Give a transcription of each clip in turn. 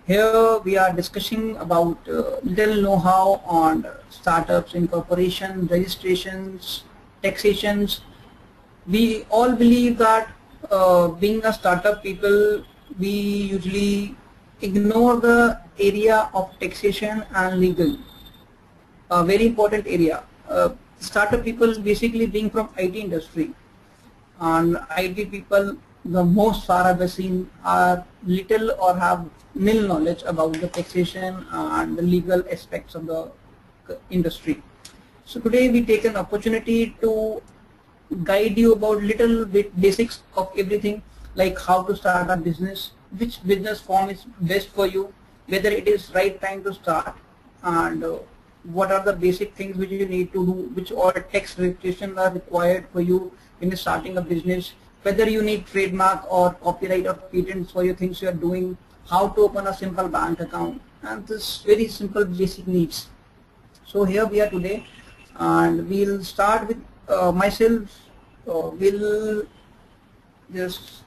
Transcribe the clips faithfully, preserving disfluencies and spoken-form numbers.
Here we are discussing about uh, little know-how on startups, incorporation, registrations, taxations. We all believe that uh, being a startup people, we usually ignore the area of taxation and legal, a very important area. Uh, startup people basically being from I T industry, and I T people, the most far I've seen, are little or have nil knowledge about the taxation and the legal aspects of the industry. So today we take an opportunity to guide you about little bit basics of everything, like how to start a business, which business form is best for you, whether it is right time to start, and uh, what are the basic things which you need to do, which all tax registration are required for you when you're starting a business, whether you need trademark or copyright or patents for your things you are doing, how to open a simple bank account, and this very simple basic needs. So here we are today, and we'll start with uh, myself. Uh, we'll just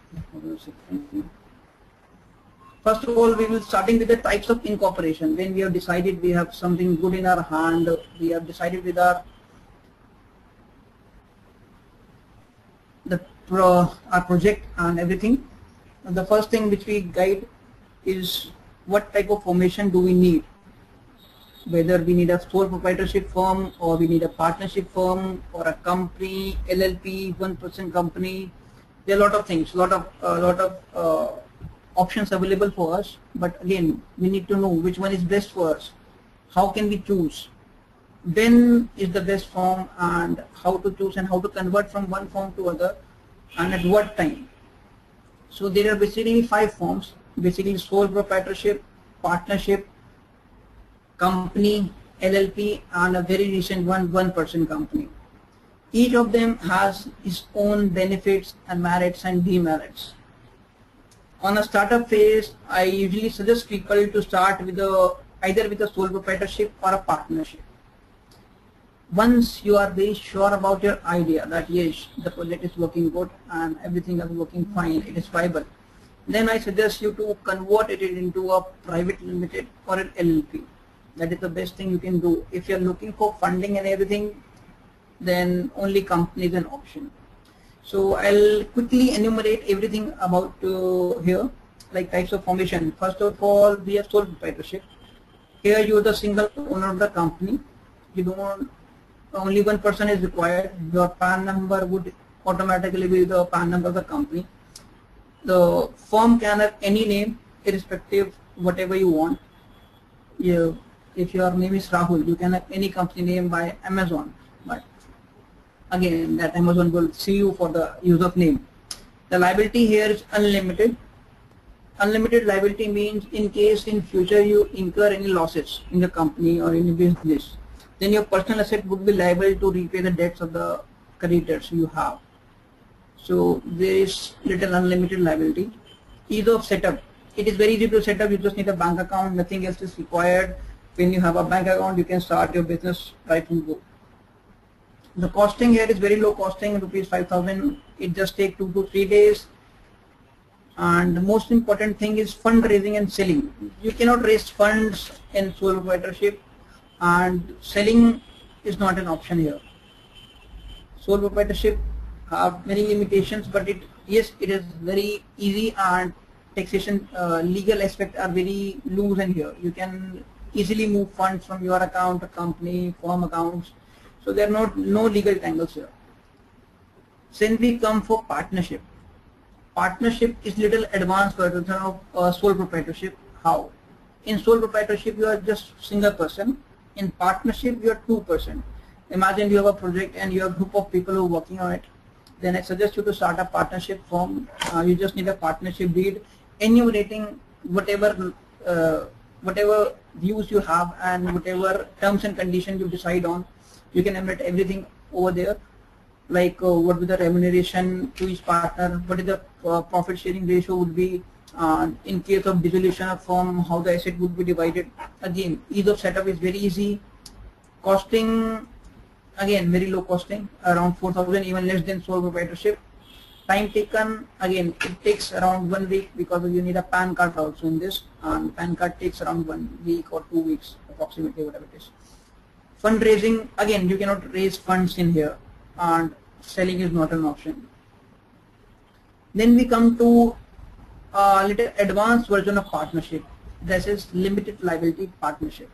first of all we will starting with the types of incorporation. When we have decided we have something good in our hand, we have decided with our the pro, our project and everything. And the first thing which we guide is what type of formation do we need, whether we need a sole proprietorship firm or we need a partnership firm or a company, L L P, one percent company. There are a lot of things, lot of a uh, lot of uh, options available for us, but again we need to know which one is best for us. How can we choose? When is the best form, and how to choose and how to convert from one form to other, and at what time. So there are basically five forms, basically sole proprietorship, partnership, company, L L P, and a very recent one, one person company. Each of them has its own benefits and merits and demerits. On a startup phase, I usually suggest people to start with a, either with a sole proprietorship or a partnership. Once you are very sure about your idea that yes, the project is working good and everything is working fine, it is viable, then I suggest you to convert it into a private limited or an L L P. That is the best thing you can do. If you are looking for funding and everything, then only company is an option. So I'll quickly enumerate everything about uh, here, like types of formation. First of all, we have sole proprietorship. Here you are the single owner of the company. You don't, only one person is required. Your P A N number would automatically be the P A N number of the company. The firm can have any name, irrespective whatever you want. You, if your name is Rahul, you can have any company name by Amazon, but again that Amazon will see you for the use of name. The liability here is unlimited. Unlimited liability means in case in future you incur any losses in the company or in the business, then your personal asset would be liable to repay the debts of the creditors you have. So there is little unlimited liability. Ease of setup. It is very easy to set up. You just need a bank account. Nothing else is required. When you have a bank account, you can start your business right from go. The costing here is very low costing, rupees five thousand. It just takes two to three days. And the most important thing is fundraising and selling. You cannot raise funds in sole proprietorship, and selling is not an option here. Sole proprietorship have many limitations, but it yes, it is very easy, and taxation uh, legal aspects are very loose in here. You can easily move funds from your account to company, firm accounts. So there are not no legal tangles here. Then we come for partnership. Partnership is little advanced version of uh, sole proprietorship. How? In sole proprietorship you are just single person. In partnership you are two person. Imagine you have a project and you have a group of people who are working on it. Then I suggest you to start a partnership firm. Uh, you just need a partnership deed enumerating whatever uh, whatever views you have and whatever terms and conditions you decide on. You can enumerate everything over there, like uh, what will the remuneration to each partner, what is the uh, profit sharing ratio would be, uh, in case of dissolution of firm, how the asset would be divided. Again, ease of setup is very easy. Costing, again very low costing, around four thousand, even less than sole proprietorship. Time taken, again, it takes around one week because you need a PAN card also in this, and PAN card takes around one week or two weeks approximately, whatever it is. Fundraising, again, you cannot raise funds in here, and selling is not an option. Then we come to a little advanced version of partnership. This is limited liability partnership.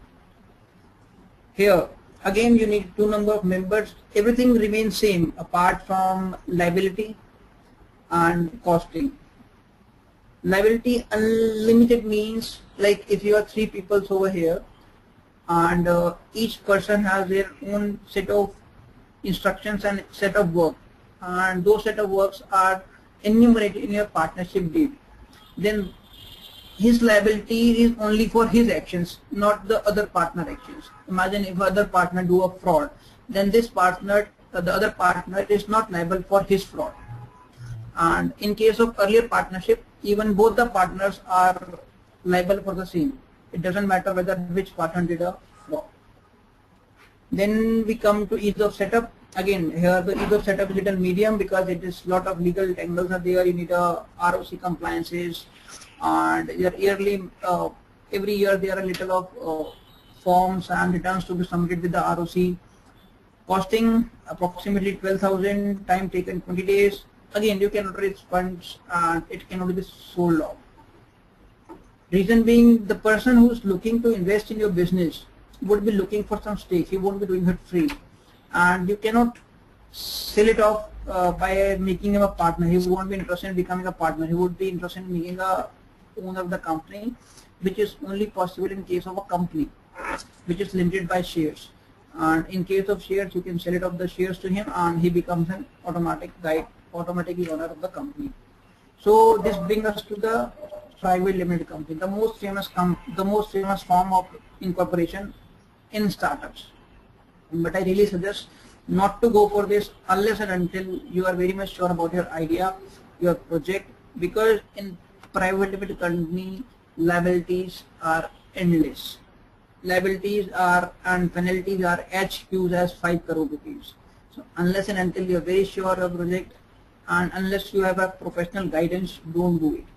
Here, again, you need two number of members. Everything remains same apart from liability and costing. Liability unlimited means, like if you are three people over here, and uh, each person has their own set of instructions and set of work, and those set of works are enumerated in your partnership deed, then his liability is only for his actions, not the other partner actions. Imagine if other partner do a fraud, then this partner, the other partner is not liable for his fraud. And in case of earlier partnership, even both the partners are liable for the same. It doesn't matter whether which partner did a fraud. Then we come to ease of setup. Again, here the ease of setup is little medium because it is lot of legal tangles are there. You need a R O C compliances, and your yearly, uh, every year there are a little of uh, forms and returns to be submitted with the R O C. Costing approximately twelve thousand, time taken twenty days. Again, you cannot raise funds and it cannot be sold off. Reason being, the person who is looking to invest in your business would be looking for some stake. He won't be doing it free, and you cannot sell it off uh, by making him a partner. He won't be interested in becoming a partner. He would be interested in being a owner of the company, which is only possible in case of a company, which is limited by shares. And in case of shares, you can sell it off the shares to him, and he becomes an automatic guide, automatically owner of the company. So this brings us to the private limited company, the most famous com the most famous form of incorporation in startups. But I really suggest not to go for this unless and until you are very much sure about your idea, your project, because in private limited company liabilities are endless. Liabilities are and penalties are as huge as five crore rupees. So unless and until you are very sure of project, and unless you have a professional guidance, don't do it.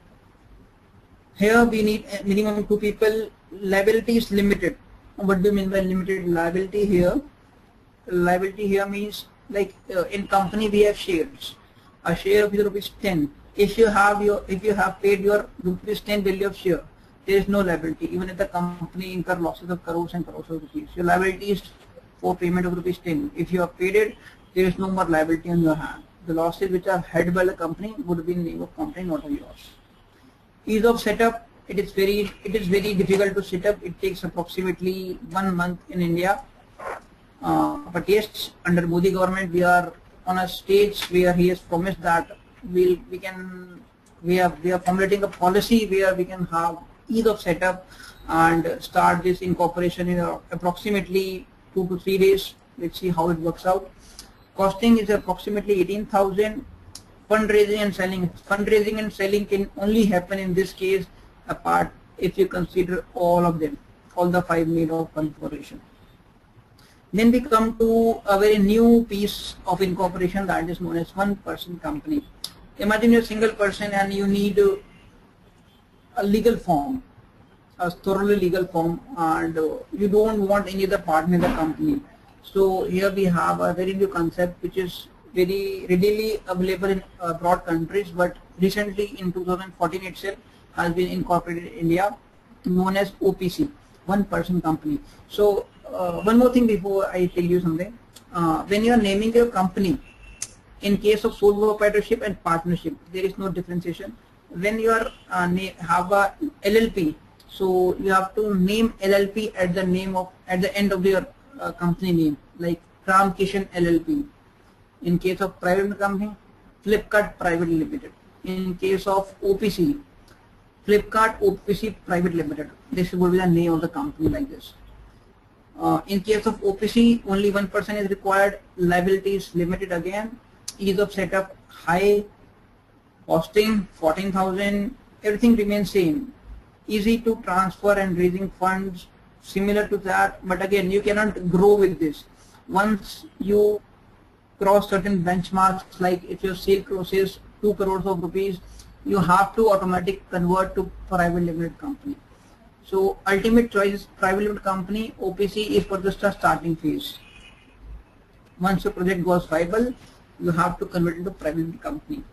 Here we need a minimum two people. Liability is limited. What do you mean by limited liability here? Liability here means, like uh, in company we have shares. A share of rupees ten. If you have your, if you have paid your rupees ten value of share, there is no liability. Even if the company incur losses of crores and crores of rupees, your liability is for payment of rupees ten. If you have paid it, there is no more liability on your hand. The losses which are held by the company would be in the name of company, not of yours. Ease of setup. It is very, it is very difficult to set up. It takes approximately one month in India. Uh, but yes, under Modi government, we are on a stage where he has promised that we'll, we can, we are, we are formulating a policy where we can have ease of setup and start this incorporation in approximately two to three days. Let's see how it works out. Costing is approximately eighteen thousand. Fundraising and selling. Fundraising and selling can only happen in this case apart if you consider all of them, all the five made of incorporation. Then we come to a very new piece of incorporation that is known as one person company. Imagine you're a single person and you need a legal form, a thoroughly legal form, and you don't want any other partner in the company. So here we have a very new concept which is very readily available in uh, broad countries, but recently in two thousand fourteen itself has been incorporated in India, known as O P C, one person company. So uh, one more thing before I tell you something. Uh, when you are naming your company, in case of sole proprietorship and partnership, there is no differentiation. When you are uh, have a L L P, so you have to name L L P at the name of at the end of your uh, company name, like Ram Kishan L L P. In case of private company, Flipkart Private Limited. In case of O P C, Flipkart O P C Private Limited. This will be the name of the company, like this. Uh, in case of O P C, only one person is required. Liability is limited again. Ease of setup high. Costing fourteen thousand. Everything remains same. Easy to transfer and raising funds, similar to that. But again, you cannot grow with this. Once you cross certain benchmarks, like if your sale crosses two crores of rupees, you have to automatically convert to private limited company. So ultimate choice is private limited company. O P C is for just a starting phase. Once your project goes viable, you have to convert into private limited company.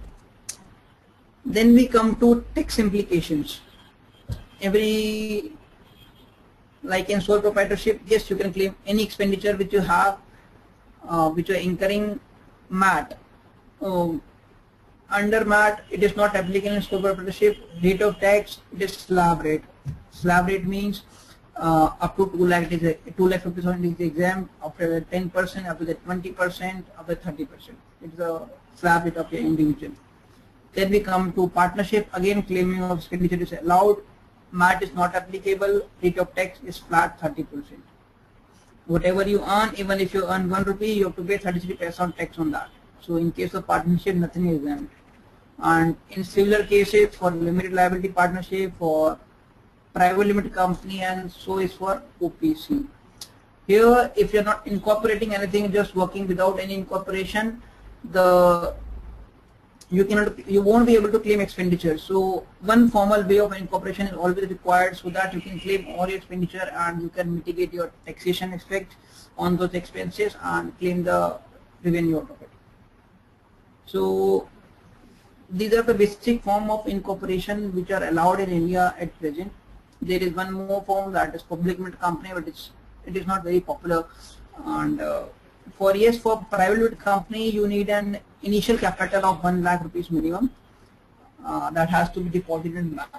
Then we come to tax implications. Every, like in sole proprietorship, yes, you can claim any expenditure which you have, uh, which you are incurring M A T. Um, under M A T, it is not applicable in sole proprietorship. Rate of tax, it is slab rate. Slab rate means uh, up to two lakh, is a, two lakh rupees is exempt. After ten percent, up to the twenty percent, up to thirty percent. It's a slab rate of your individual. Then we come to partnership. Again, claiming of expenditure is allowed. M A T is not applicable. Rate of tax is flat thirty percent. Whatever you earn, even if you earn one rupee, you have to pay thirty-three paisa on tax on that. So in case of partnership, nothing is exempt. And in similar cases for limited liability partnership, for private limited company, and so is for O P C. Here, if you're not incorporating anything, just working without any incorporation, the you cannot, you won't be able to claim expenditure. So one formal way of incorporation is always required, so that you can claim all your expenditure and you can mitigate your taxation effect on those expenses and claim the revenue out of it. So these are the basic form of incorporation which are allowed in India at present. There is one more form, that is public limited company, but it's it is not very popular. And uh, for yes, for private limited company, you need an initial capital of one lakh rupees minimum. Uh, that has to be deposited in bank.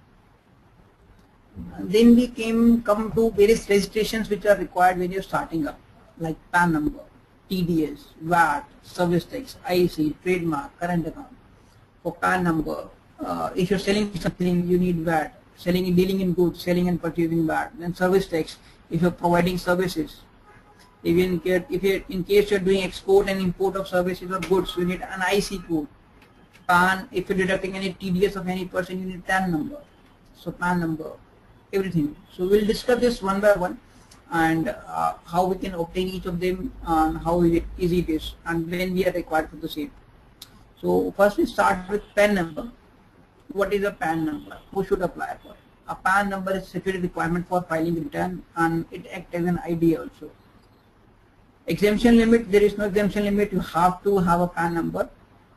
And then we came come to various registrations which are required when you're starting up, like P A N number, T D S, V A T, service tax, I C, trademark, current account. For P A N number, uh, if you're selling something, you need V A T. Selling, dealing in goods, selling and purchasing V A T. Then service tax, if you're providing services. Even if you're, in case you're doing export and import of services or goods, you need an I C code. P A N, if you're deducting any T D S of any person, you need P A N number. So P A N number, everything. So we'll discuss this one by one, and uh, how we can obtain each of them, and how easy it is, and when we are required for the same. So first we start with P A N number. What is a P A N number? Who should apply for it? A P A N number is security requirement for filing return, and it acts as an I D also. Exemption limit, there is no exemption limit. You have to have a P A N number.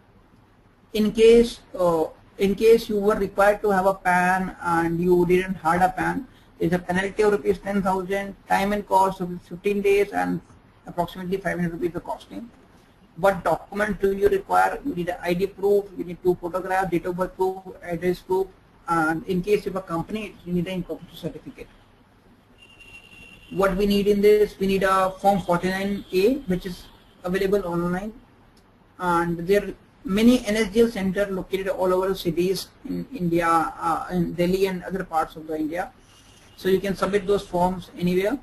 In case, uh, in case you were required to have a P A N and you didn't have a P A N, there is a penalty of rupees ten thousand, time and cost of fifteen days, and approximately five hundred rupees the costing. What document do you require? You need an I D proof, you need two photographs, date of birth proof, address proof, and in case of a company, you need an incorporation certificate. What we need in this, we need a form forty-nine A, which is available online, and there are many N S D L centers located all over the cities in India, uh, in Delhi and other parts of the India. So you can submit those forms anywhere.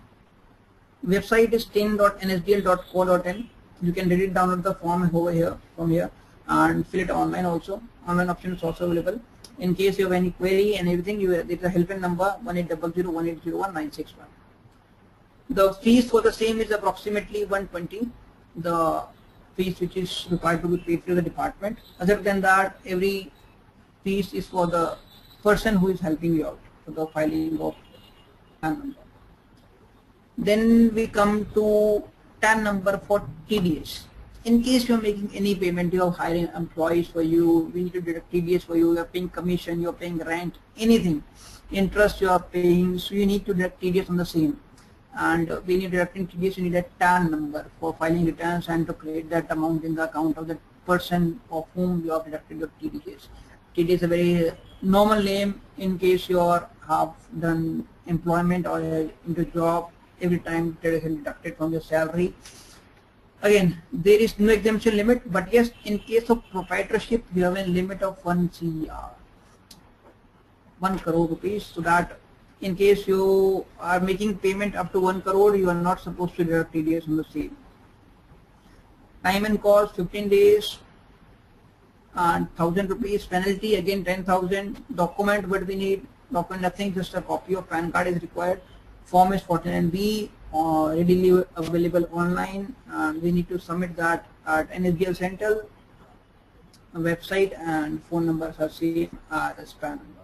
Website is ten dot N S D L dot co dot in. You can read it, download the form over here, from here, and fill it online also. Online option is also available. In case you have any query and everything, you there is a helpline number one eight zero zero one eight zero one nine six one. The fees for the same is approximately one twenty. The fees which is required to be paid to the department. Other than that, every fees is for the person who is helping you out for the filing of P A N number. Then we come to P A N number for T D S. In case you are making any payment, you are hiring employees for you, we need to deduct T D S for you, you are paying commission, you are paying rent, anything, interest you are paying, so you need to deduct T D S on the same. And when you're deducting T D S, you need a T A N number for filing returns and to create that amount in the account of the person of whom you have deducted your T D S. T D S is a very normal name in case you are have done employment or into job. Every time it is deducted from your salary. Again, there is no exemption limit, but yes, in case of proprietorship, you have a limit of one C R, one crore rupees. So that in case you are making payment up to one crore, you are not supposed to deduct T D S on the same. Time and cost fifteen days and thousand rupees. Penalty again ten thousand. Document what we need. Document nothing, just a copy of P A N card is required. Form is forty-nine B, uh, readily available online, and we need to submit that at N S D L center website, and phone numbers are same as PAN number.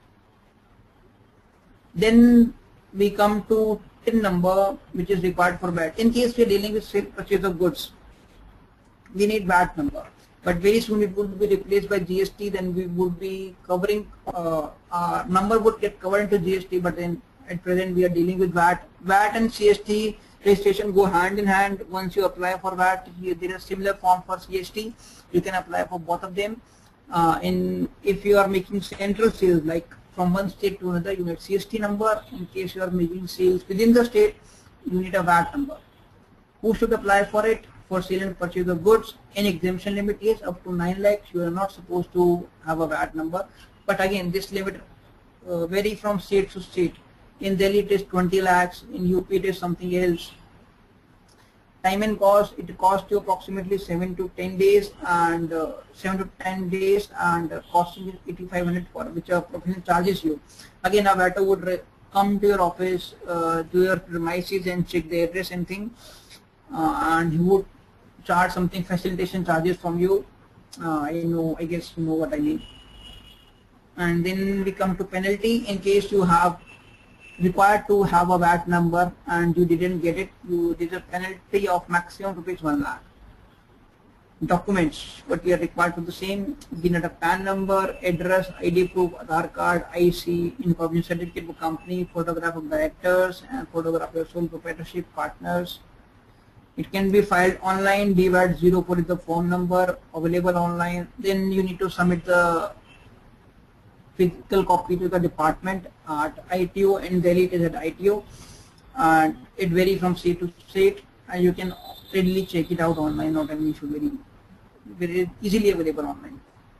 Then we come to T I N number, which is required for V A T. In case we are dealing with sale purchase of goods, we need V A T number. But very soon it would be replaced by G S T. Then we would be covering, uh, our number would get covered into G S T. But then at present we are dealing with V A T. V A T and C S T registration go hand in hand. Once you apply for V A T, there is a similar form for C S T. You can apply for both of them. Uh, in if you are making central sales, like from one state to another, you need C S T number. In case you are making sales within the state, you need a V A T number. Who should apply for it? For sale and purchase of goods, any exemption limit is up to nine lakhs. You are not supposed to have a V A T number. But again, this limit uh, vary from state to state. In Delhi it is twenty lakhs. In U P it is something else. Time and cost, it costs you approximately seven to ten days, and uh, seven to ten days, and uh, costing is eighty-five hundred for which a professional charges you. Again, a V A T would come to your office, uh, do your premises and check the address and thing, uh, and he would charge something facilitation charges from you. Uh, I know, I guess you know what I mean. And then we come to penalty. In case you have required to have a V A T number and you didn't get it, you did a penalty of maximum rupees one lakh. Documents, what we are required to the same, we need a PAN number, address, I D proof, Aadhaar card, I C, incorporation certificate of company, photograph of directors, and photograph of sole proprietorship partners. It can be filed online. D V A T zero four is the form number available online. Then you need to submit the physical copy to the department at I T O. In Delhi it is at I T O, and it varies from state to state, and you can readily check it out online. Not an issue, very, very easily available online.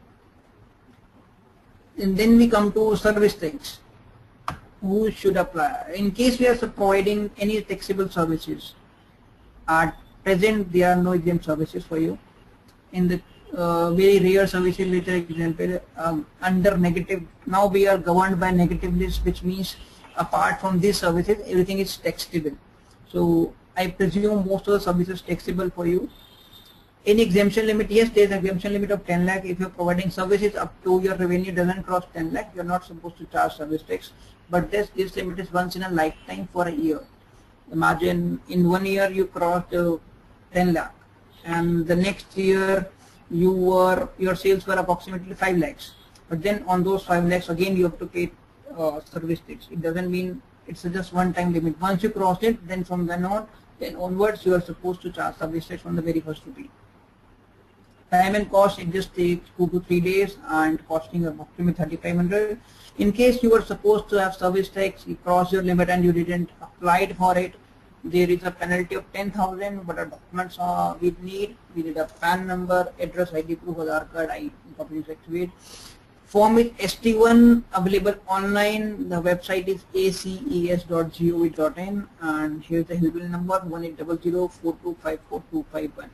And then we come to service tax. Who should apply? In case we are providing any taxable services, at present there are no exempt services for you. In the uh, very rare services, which are example um, under negative, now we are governed by negative list, which means apart from these services everything is taxable. So I presume most of the services taxable for you. Any exemption limit? Yes, there is an exemption limit of ten lakh. If you are providing services up to your revenue doesn't cross ten lakh, you are not supposed to charge service tax. But this, this limit is once in a lifetime for a year. Imagine in one year you crossed uh, ten lakh, and the next year you were your sales were approximately five lakhs. But then on those five lakhs again you have to pay uh, service tax. It doesn't mean it's just one time limit. Once you cross it, then from then on, then onwards you are supposed to charge service tax on the very first rupee. Time and cost, it just takes two to three days and costing approximately thirty-five hundred. In case you were supposed to have service tax, you cross your limit and you didn't apply for it, there is a penalty of ten thousand. But our documents uh, we need, we need a PAN number, address, I D proof, Aadhaar card, I copy certificate. Form is S T one available online. The website is A C E S dot gov dot in, and here's the helpline number one eight zero zero four two five four two five one.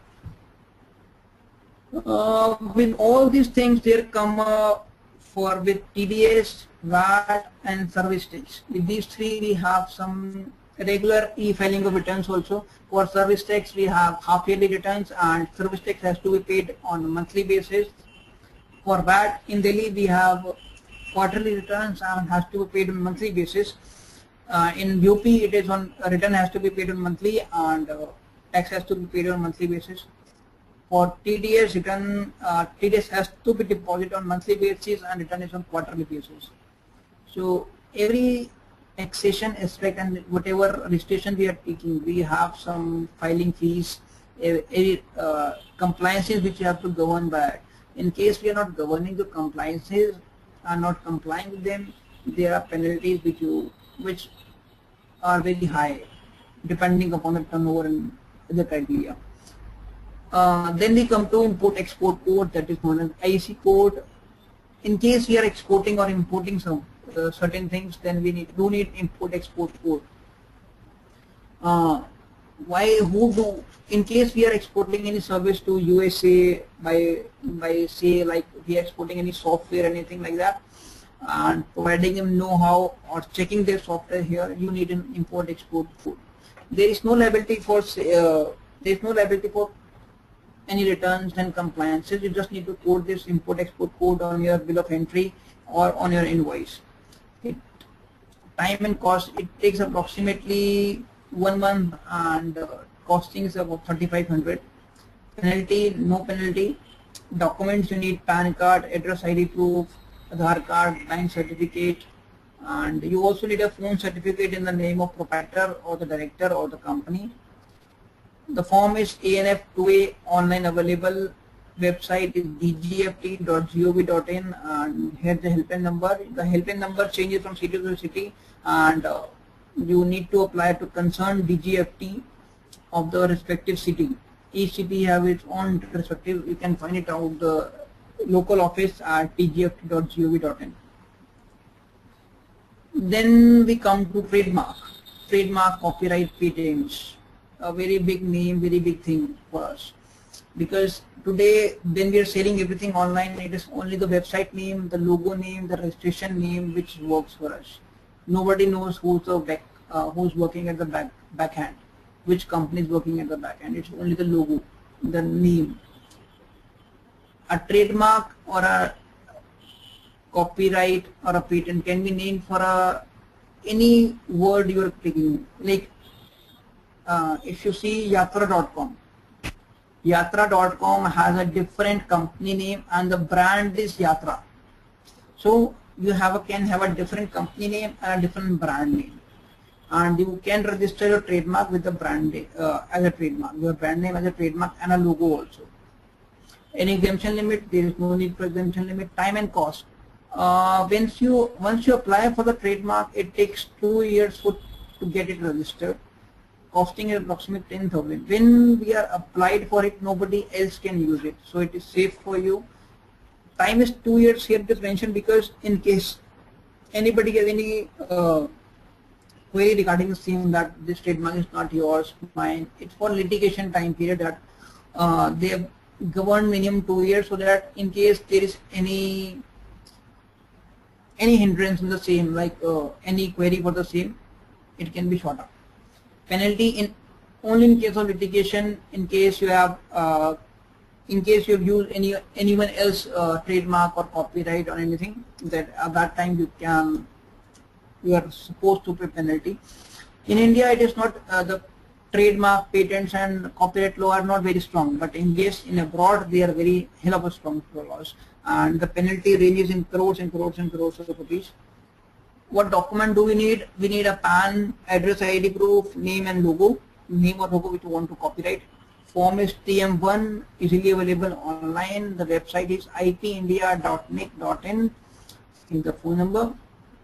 Uh, with all these things, there come uh, for with T D S, V A T, and service tax. With these three, we have some regular e-filing of returns also. For service tax, we have half-yearly returns, and service tax has to be paid on a monthly basis. For V A T, in Delhi, we have quarterly returns and has to be paid on a monthly basis. Uh, in U P, it is on a return has to be paid on monthly, and uh, tax has to be paid on a monthly basis. For T D S, return uh, T D S has to be deposited on monthly basis and return is on quarterly basis. So every taxation aspect and whatever registration we are taking, we have some filing fees, every uh, compliances which you have to govern by. In case we are not governing the compliances, are not complying with them, there are penalties which you which are very high, depending upon the turnover and the criteria. Uh, then we come to import-export code, that is known as I C code. In case we are exporting or importing some uh, certain things, then we need do need import-export code. Uh, why? Who do? In case we are exporting any service to U S A by by say like we are exporting any software, anything like that, and providing them know-how or checking their software here, you need an import-export code. There is no liability for uh, there is no liability for any returns and compliances. You just need to code this import export code on your bill of entry or on your invoice. It, time and cost, it takes approximately one month, and uh, costing is about thirty-five hundred. Penalty, no penalty. Documents you need: PAN card, address I D proof, Aadhaar card, bank certificate, and you also need a phone certificate in the name of proprietor or the director or the company. The form is A N F two A, online available. Website is d g f t dot gov dot in, and here's the helpline number. The helpline number changes from city to city, and uh, you need to apply to concerned D G F T of the respective city. Each city have its own respective. You can find it out the local office at d g f t dot gov dot in. Then we come to trademark. Trademark, copyright, patents. A very big name, very big thing for us. Because today when we are selling everything online, it is only the website name, the logo name, the registration name which works for us. Nobody knows who's the back, uh, who's working at the back backhand, which company is working at the backhand. It's only the logo, the name. A trademark or a copyright or a patent can be named for a any word you are picking. Like uh, if you see yatra dot com. Yatra dot com has a different company name and the brand is Yatra. So you have a, can have a different company name and a different brand name, and you can register your trademark with the brand uh, as a trademark, your brand name as a trademark, and a logo also. Any exemption limit? There is no need for exemption limit. Time and cost. Uh, once you once you apply for the trademark, it takes two years for, to get it registered. Costing is approximately ten thousand. When we are applied for it, nobody else can use it, so it is safe for you. Time is two years here. It is mentioned because in case anybody has any uh, query regarding the same, that this trademark is not yours, mine. It's for litigation time period that uh, they have governed minimum two years, so that in case there is any any hindrance in the same, like uh, any query for the same, it can be short up. Penalty in only in case of litigation. In case you have, uh, in case you use any anyone else uh, trademark or copyright or anything, that at that time you can you are supposed to pay penalty. In India, it is not uh, the trademark, patents, and copyright law are not very strong, but in case in abroad they are very hell of a strong laws, and the penalty ranges in crores and crores and crores of rupees. What document do we need? We need a PAN, address I D proof, name and logo, name or logo which you want to copyright. Form is T M one, easily available online. The website is I T india dot net dot in. In the phone number.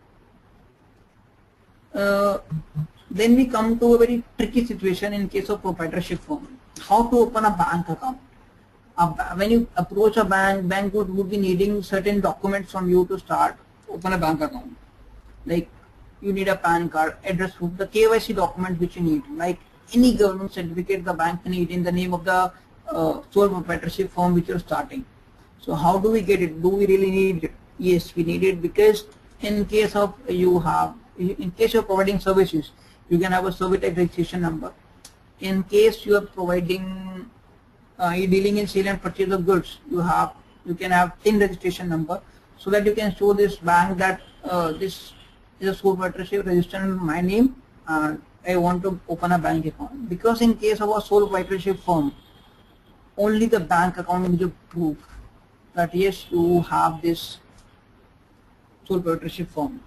Uh, then we come to a very tricky situation in case of proprietorship firm. How to open a bank account? Uh, when you approach a bank, bank would, would be needing certain documents from you to start open a bank account. Like you need a PAN card, address proof, the K Y C documents which you need, like any government certificate the bank need in the name of the uh, sole proprietorship firm which you're starting. So how do we get it? Do we really need it? Yes, we need it, because in case of you have, in case you're providing services, you can have a service tax registration number. In case you are providing, uh, you're dealing in sale and purchase of goods, you have, you can have T I N registration number, so that you can show this bank that uh, this is a sole proprietorship registered in my name and I want to open a bank account. Because in case of a sole proprietorship firm, only the bank account will prove that yes, you have this sole proprietorship firm.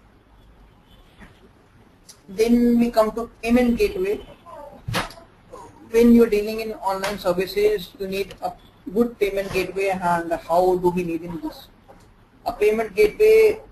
Then we come to payment gateway. When you're dealing in online services, you need a good payment gateway, and how do we need in this? A payment gateway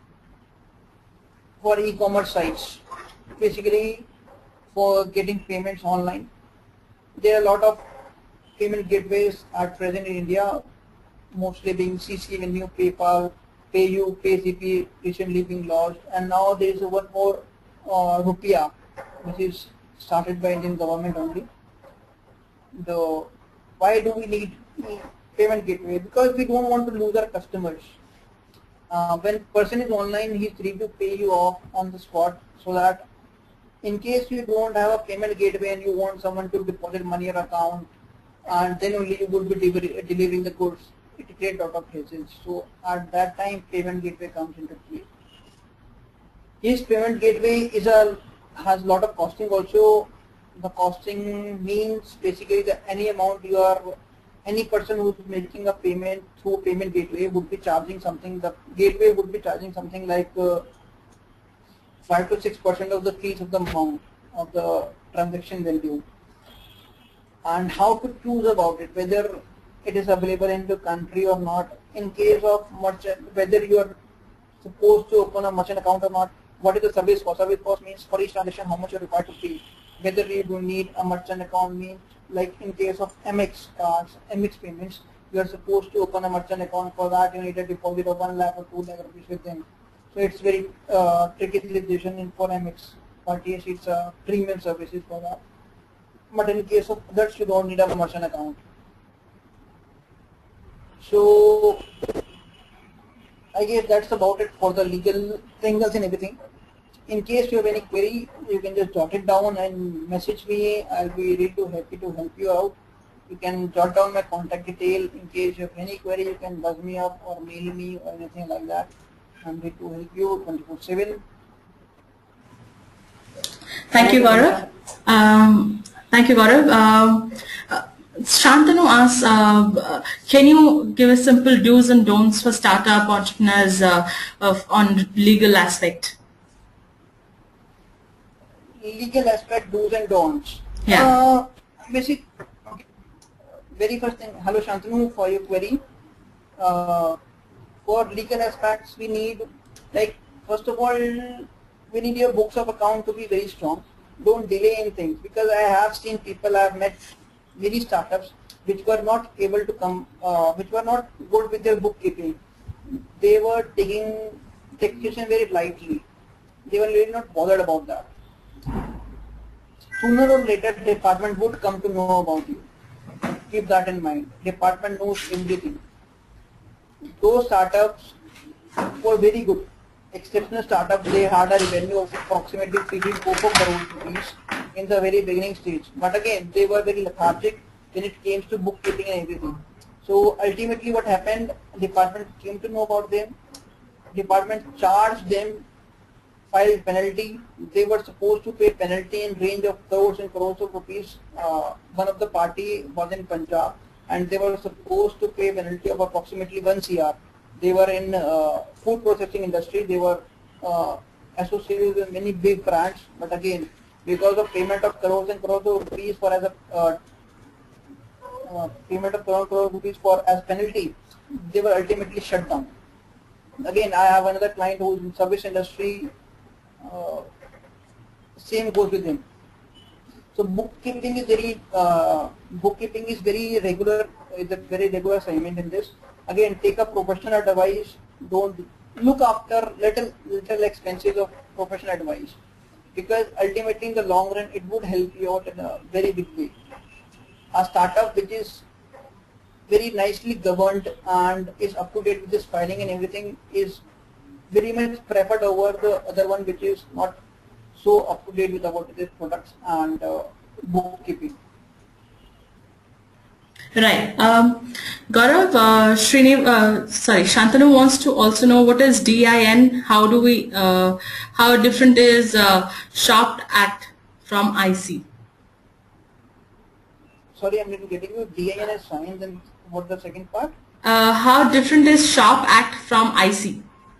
for e-commerce sites, basically for getting payments online. There are a lot of payment gateways at present in India, mostly being C C Venue, PayPal, PayU, PayCP recently being launched, and now there is one more uh, Rupiah, which is started by Indian government only. The why do we need payment gateway? Because we don't want to lose our customers. Uh, when person is online, he is ready to pay you off on the spot, so that in case you don't have a payment gateway and you want someone to deposit money in your account, and then only you would be deliver, delivering the goods. It creates a lot of hassle. So at that time, payment gateway comes into play. This payment gateway is a has a lot of costing also. The costing means basically that any amount you are, any person who is making a payment through payment gateway would be charging something. The gateway would be charging something like uh, five to six percent of the fees of the amount of the transaction value. And how to choose about it, whether it is available in the country or not. In case of merchant, whether you are supposed to open a merchant account or not. What is the service cost? Service cost means for each transaction how much you are required to pay. Whether you do need a merchant account means, like in case of M X cards, M X payments, you are supposed to open a merchant account. For that you need a deposit of one lakh or two lakh rupees with them. So it's very uh, tricky decision for M X. But yes, it's a premium services for that. But in case of others, you don't need a merchant account. So I guess that's about it for the legal things and everything. In case you have any query, you can just jot it down and message me. I'll be really happy to help you out. You can jot down my contact detail. In case you have any query, you can buzz me up or mail me or anything like that. I'm ready to help you twenty-four seven. Thank you, Gaurav. Um, thank you, Gaurav. Um, uh, Shantanu asks, uh, can you give a simple do's and don'ts for startup entrepreneurs uh, of, on legal aspect? Legal aspect, do's and don'ts. Yeah. Uh, basic. Okay. Very first thing, hello Shantanu for your query. Uh, for legal aspects, we need, like, first of all, we need your books of account to be very strong. Don't delay in things, because I have seen people, I have met many startups which were not able to come, uh, which were not good with their bookkeeping. They were taking taxation very lightly. They were really not bothered about that. Sooner or later, the department would come to know about you. Keep that in mind. Department knows everything. Those startups were very good. Exceptional startups, they had a revenue of approximately three to four crore rupees in the very beginning stage. But again, they were very lethargic when it came to bookkeeping and everything. So ultimately what happened, department came to know about them. Department charged them, filed penalty. They were supposed to pay penalty in range of crores and crores of rupees. Uh, one of the party was in Punjab and they were supposed to pay penalty of approximately one crore. They were in uh, food processing industry. They were uh, associated with many big brands, but again, because of payment of crores and crores of rupees for as a uh, uh, payment of crores and crores of rupees for as penalty, they were ultimately shut down. Again, I have another client who is in service industry. Uh, same goes with him. So bookkeeping is very uh, bookkeeping is very regular. It's a very regular assignment in this. Again, take a professional advice. Don't look after little little expenses of professional advice, because ultimately in the long run it would help you out in a very big way. A startup which is very nicely governed and is up to date with this filing and everything is very much preferred over the other one which is not so up to date with about these products and uh, bookkeeping. Right. Um, Gaurav, uh, Srini, uh, sorry, Shantanu wants to also know what is D I N. How do we, uh, how different is uh, Shop Act from I C? Sorry, I'm not getting you. D I N is signed, and what's the second part? Uh, how different is Shop Act from I C?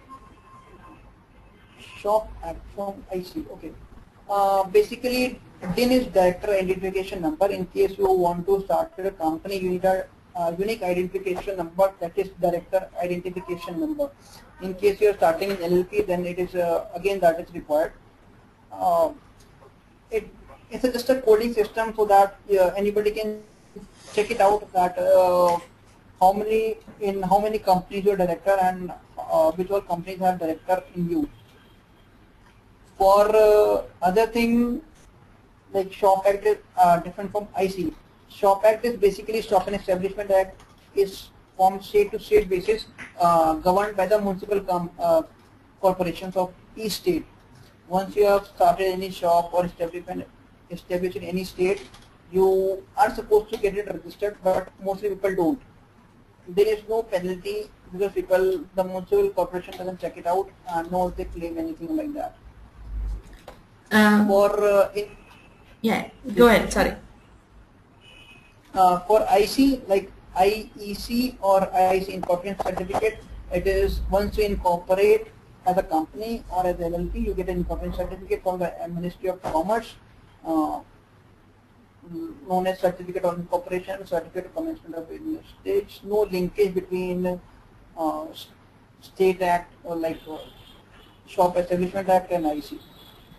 Shop Act from I C. Okay. Uh, basically, D I N is Director Identification Number. In case you want to start a company, you need a uh, unique identification number, that is Director Identification Number. In case you are starting an L L P, then it is uh, again that is required. Uh, it it's a, just a coding system so that uh, anybody can check it out that uh, how many in how many companies you are director and uh, which all companies have director in you. For uh, other thing, like Shop Act is uh, different from I C. Shop Act is basically Shop and Establishment Act, is from state to state basis, uh, governed by the municipal com uh, corporations of each state. Once you have started any shop or establishment established in any state, you are supposed to get it registered, but mostly people don't. There is no penalty because people, the municipal corporation doesn't check it out and no they claim anything like that. Um, for uh, in, yeah, go ahead. Sorry. Uh, for I C, like I E C or I C incorporation certificate, it is once you incorporate as a company or as L L P, you get an incorporation certificate from the Ministry of Commerce, uh, known as Certificate of Incorporation, Certificate of Commencement of Business. There is no linkage between uh, State Act or like uh, Shop Establishment Act and I C.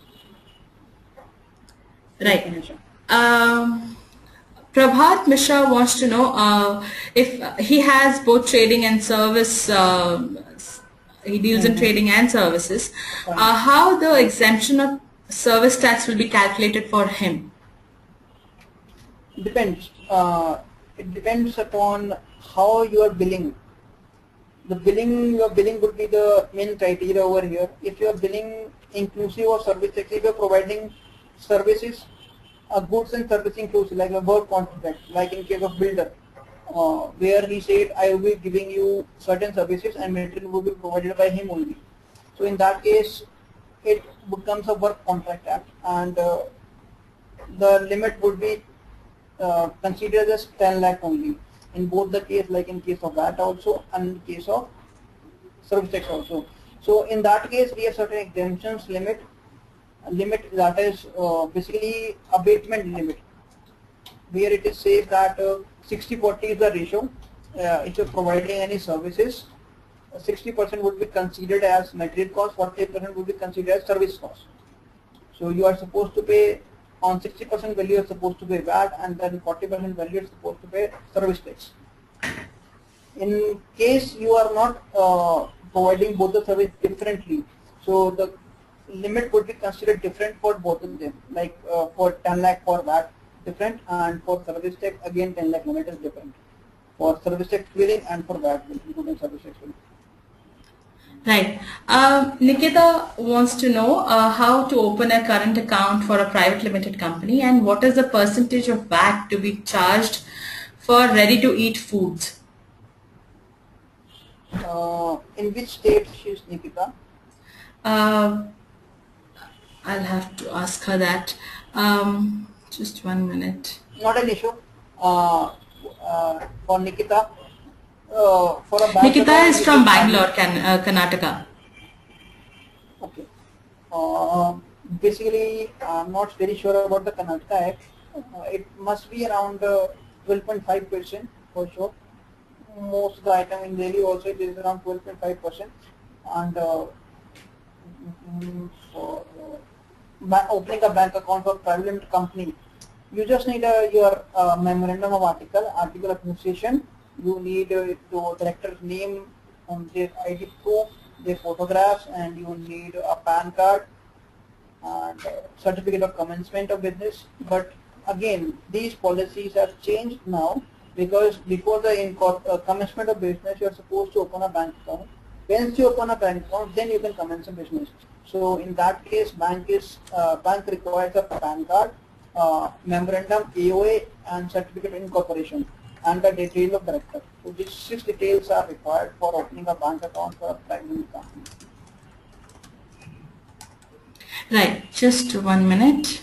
Right. Um, Prabhat Mishra wants to know uh, if he has both trading and service, uh, he deals mm-hmm. in trading and services, uh, how the exemption of service tax will be calculated for him? Depends. Uh, it depends upon how you are billing. The billing, your billing would be the main criteria over here. If you are billing inclusive of service tax, if you are providing services, uh, goods and service inclusive, like a work contract, like in case of builder, uh, where he said, I will be giving you certain services and material will be provided by him only. So in that case, it becomes a work contract act, and uh, the limit would be uh, considered as ten lakh only. In both the case, like in case of V A T also and in case of service tax also. So in that case, we have certain exemptions limit, limit that is uh, basically abatement limit, where it is said that sixty forty uh, is the ratio. Uh, if you are providing any services, sixty percent would be considered as material cost, forty percent would be considered as service cost. So you are supposed to pay on sixty percent value, you are supposed to pay V A T, and then forty percent value you are supposed to pay service tax. In case you are not uh, providing both the service differently, so the limit would be considered different for both of them. Like uh, for ten lakh for V A T different, and for service tax again ten lakh limit is different. For service tax billing and for V A T including service tax billing. Right. Um, Nikita wants to know uh, how to open a current account for a private limited company, and what is the percentage of V A T to be charged for ready-to-eat foods. Uh, in which state she is, Nikita? Uh, I'll have to ask her that. Um, just one minute. Not an issue. Uh, uh, for Nikita. Uh, for a Nikita is from Bangalore, can, uh, Karnataka. Okay. Uh, basically, I'm not very sure about the Karnataka Act. Uh, it must be around twelve point five percent for sure. Most of the item in Delhi also it is around twelve point five percent. And uh, for uh, opening a bank account for a private limited company, you just need uh, your uh, memorandum of article, article of association. You need uh, the director's name, um, their I D proof, their photographs, and you need a PAN card and uh, certificate of commencement of business. But again, these policies have changed now, because before the uh, commencement of business, you are supposed to open a bank account. Once you open a bank account, then you can commence a business. So in that case, bank is uh, bank requires a PAN card, uh, memorandum, A O A, and certificate of incorporation, and the detail of director. So these six details are required for opening a bank account for a private company. Right, just one minute.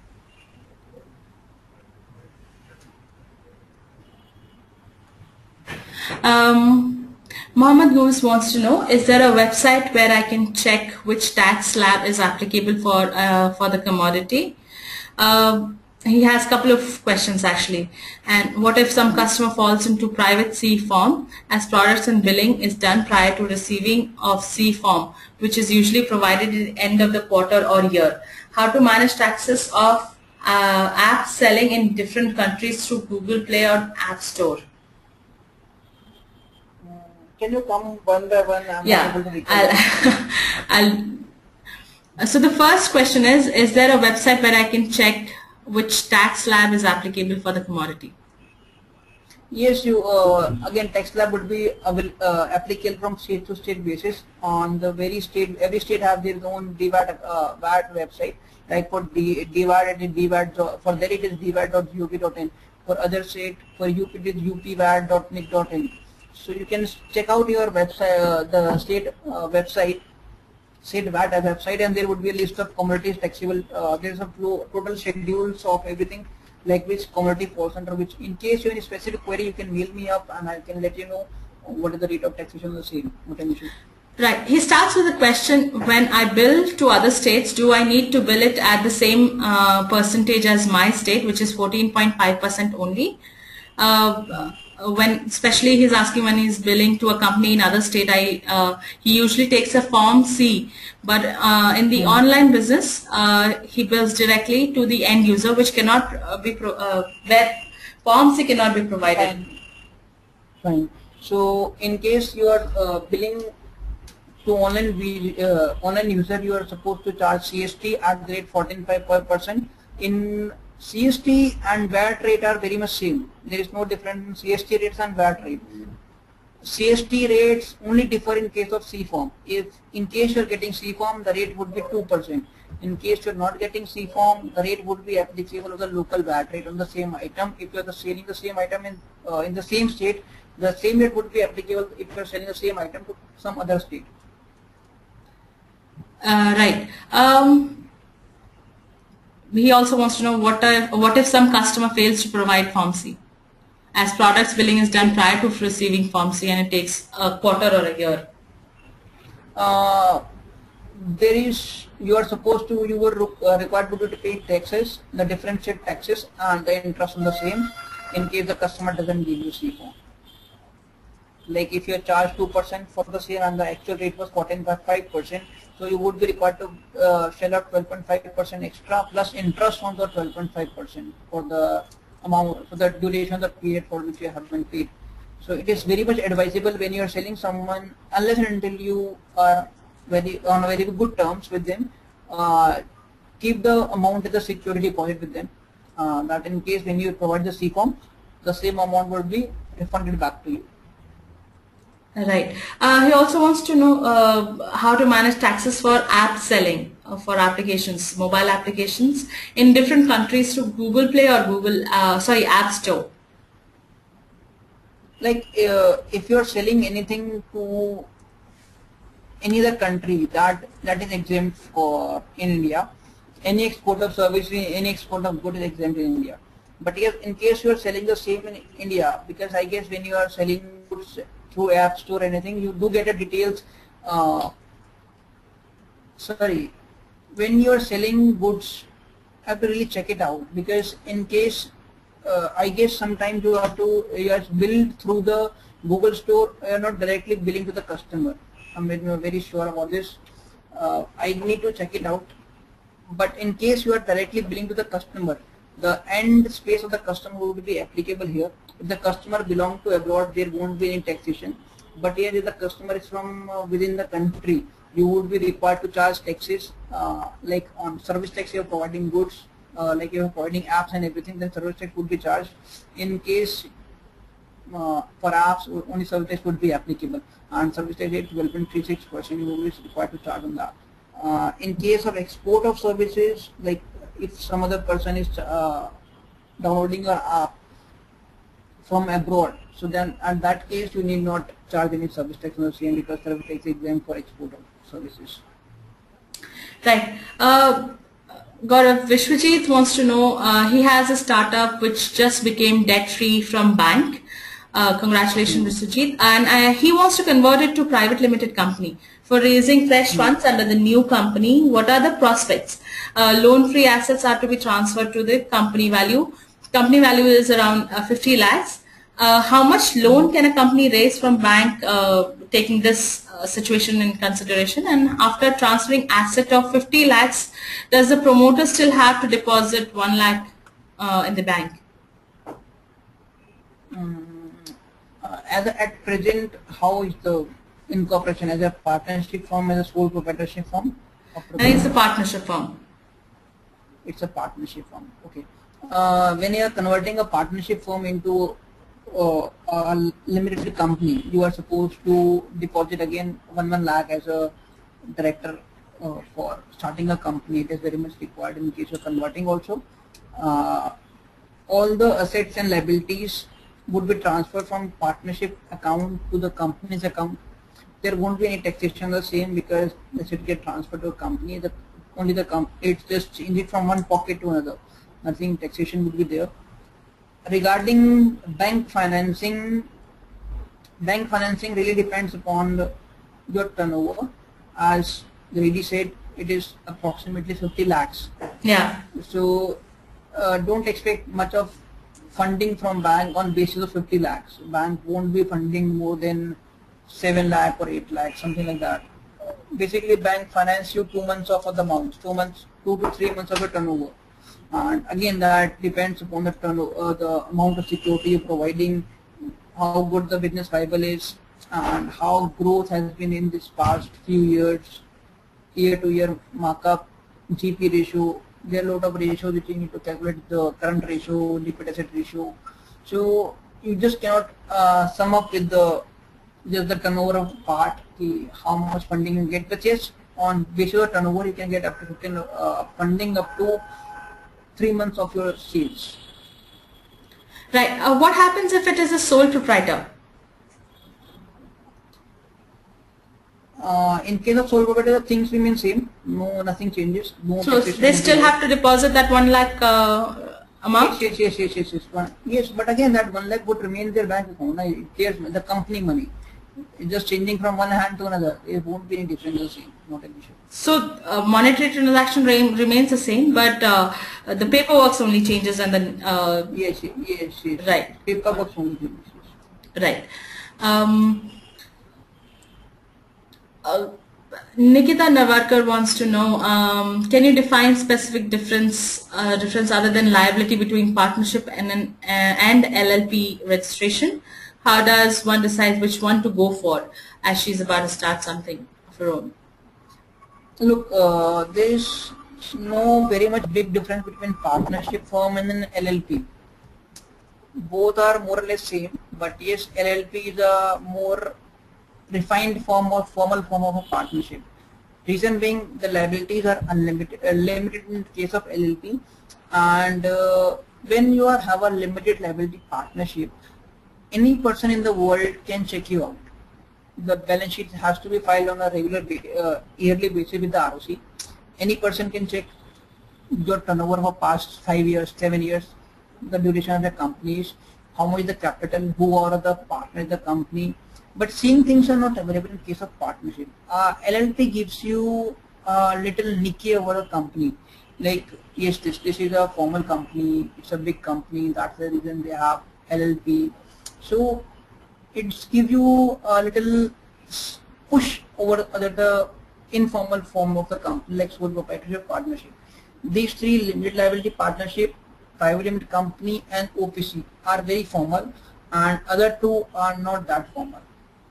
Um, Mohammed Goose wants to know, is there a website where I can check which tax slab is applicable for uh, for the commodity? Uh, he has a couple of questions actually. And what if some customer falls into private C form, as products and billing is done prior to receiving of C form, which is usually provided at the end of the quarter or year? How to manage taxes of uh, apps selling in different countries through Google Play or App Store? Can you come one by one? I'm yeah, not able to I'll, I'll, so the first question is, is there a website where I can check which tax slab is applicable for the commodity? Yes, you uh, again tax slab would be uh, applicable from state to state basis. On the very state, every state have their own D V A T, uh, V A T website. Like for D, D V A T, it is D V A T. For there it is D V A T dot gov dot in. For other state, for U P it is U P V A T dot N I C dot in. So you can check out your website, uh, the state uh, website, state V A T website, and there would be a list of commodities taxable. Uh, there is a total schedules of everything, like which commodity falls under which. In case you have any specific query, you can mail me up and I can let you know what is the rate of taxation on the same. Not an issue. Right. He starts with a question: when I bill to other states, do I need to bill it at the same uh, percentage as my state, which is fourteen point five percent only? Uh, when, especially he's asking when he's billing to a company in other state, I uh, he usually takes a Form C, but uh, in the mm-hmm. online business, uh, he bills directly to the end user, which cannot uh, be pro uh, where Form C cannot be provided. Fine. Fine. So in case you are uh, billing to online uh, online user, you are supposed to charge C S T at the rate fourteen point five percent. In C S T and V A T rate are very much same. There is no difference in C S T rates and V A T rate. C S T rates only differ in case of C form. If in case you are getting C form, the rate would be two percent. In case you are not getting C form, the rate would be applicable of the local V A T rate on the same item. If you are selling the same item in uh, in the same state, the same rate would be applicable if you are selling the same item to some other state. Uh, right. Um, He also wants to know what if, what if some customer fails to provide Form C, as products billing is done prior to receiving Form C and it takes a quarter or a year. Uh, there is, you are supposed to, you were uh, required to, to pay taxes, the differentiate taxes and the interest on the same, in case the customer doesn't give you C form. Like if you charge two percent for the sale and the actual rate was fourteen point five percent, so you would be required to uh, shell out twelve point five percent extra plus interest on the twelve point five percent for the amount, for the duration of the period for which you have been paid. So it is very much advisable when you are selling someone, unless and until you are very on very good terms with them, uh, keep the amount as a security deposit with them. Uh, that in case when you provide the C form, the same amount will be refunded back to you. Right. Uh, he also wants to know uh, how to manage taxes for app selling uh, for applications, mobile applications in different countries through Google Play or Google, uh, sorry, App Store. Like uh, if you are selling anything to any other country that that is exempt for in India, any export of service, any export of goods is exempt in India. But yes, in case you are selling the same in India, because I guess when you are selling goods through App Store or anything, you do get a details. Uh, sorry, when you are selling goods, you have to really check it out, because in case uh, I guess sometimes you have to you are billed through the Google Store. You are not directly billing to the customer. I'm very sure about this. Uh, I need to check it out. But in case you are directly billing to the customer, the end space of the customer would be applicable here. If the customer belongs to abroad, there won't be any taxation. But here, if the customer is from uh, within the country, you would be required to charge taxes, uh, like on service tax you are providing goods, uh, like you are providing apps and everything, then service tax would be charged. In case uh, for apps, only service tax would be applicable, and service tax rate twelve point three six percent you will be required to charge on that. Uh, in case of export of services, like if some other person is uh, downloading your app from abroad, so then at that case you need not charge any service tax on the same, because service tax is exempt for export of services. Right. Uh, Gaurav, Vishwajit wants to know, uh, he has a startup which just became debt free from bank. Uh, congratulations, mm-hmm. Vishwajit. And uh, he wants to convert it to private limited company. For raising fresh mm-hmm. funds under the new company, what are the prospects? Uh, loan free assets are to be transferred to the company value. Company value is around uh, fifty lakhs. Uh, how much loan can a company raise from bank, uh, taking this uh, situation in consideration? And after transferring asset of fifty lakhs, does the promoter still have to deposit one lakh uh, in the bank? Um, uh, as a, at present, how is the incorporation, as a partnership firm, as a sole proprietorship firm? And it's a partnership firm. It's a partnership firm. Okay. Uh, when you are converting a partnership firm into uh, a limited company, you are supposed to deposit again one one lakh as a director uh, for starting a company. It is very much required in case of converting also. Uh, all the assets and liabilities would be transferred from partnership account to the company's account. There won't be any taxation the same because the should get transferred to a company. The only the com it's just change it from one pocket to another. Nothing taxation would be there. Regarding bank financing, bank financing really depends upon the, your turnover. As the lady said, it is approximately fifty lakhs. Yeah. So uh, don't expect much of funding from bank on basis of fifty lakhs. Bank won't be funding more than seven lakh or eight lakh, something like that. Basically, bank finance you two months of the amount, two months, two to three months of a turnover. And again, that depends upon the turnover, uh, the amount of security you're providing, how good the business viable is, and how growth has been in this past few years, year to year markup, G P ratio. There are a lot of ratios which you need to calculate, the current ratio, liquid asset ratio. So you just cannot uh, sum up with the just the turnover of part, the, how much funding you get. But yes, on basis of turnover, you can get up to fifteen, uh, funding up to three months of your sales. Right. Uh, what happens if it is a sole proprietor? Uh, in case of sole proprietor, things remain same. No, nothing changes. No So they still have to deposit that one lakh uh, amount? Yes, yes, yes, yes, yes, yes. Yes, but again, that one lakh would remain in their bank account. There's the company money. It's just changing from one hand to another. It won't be any difference. The same, not an issue. So uh, monetary transaction re remains the same, but uh, the paperwork only changes, and then uh, yes, yes, yes. Right. Paperwork only changes. Right. Um, uh, Nikita Navarkar wants to know: um, can you define specific difference, uh, difference other than liability between partnership and an, uh, and L L P registration? How does one decide which one to go for as she's about to start something of her own? Look, uh, there is no very much big difference between partnership firm and an L L P. Both are more or less same, but yes, L L P is a more refined form or formal form of a partnership. Reason being, the liabilities are unlimited, uh, limited in the case of L L P, and uh, when you are have a limited liability partnership, any person in the world can check you out. The balance sheet has to be filed on a regular uh, yearly basis with the R O C. Any person can check your turnover for past five years, seven years, the duration of the companies, how much the capital, who are the partners in the company. But seeing things are not available in case of partnership. Uh, L L P gives you a little niche over a company. Like, yes, this, this is a formal company, it's a big company, that's the reason they have L L P. So it's give you a little push over other the informal form of the company like sole proprietorship partnership. These three, limited liability partnership, private limited company and O P C, are very formal, and other two are not that formal.